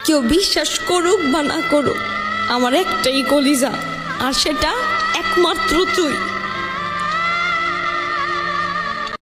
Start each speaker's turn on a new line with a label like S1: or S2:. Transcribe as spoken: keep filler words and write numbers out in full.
S1: কেউ বিশ্বাস করুক বা না করুক, আমার একটাই কলিজা, আর সেটা একমাত্র তুই।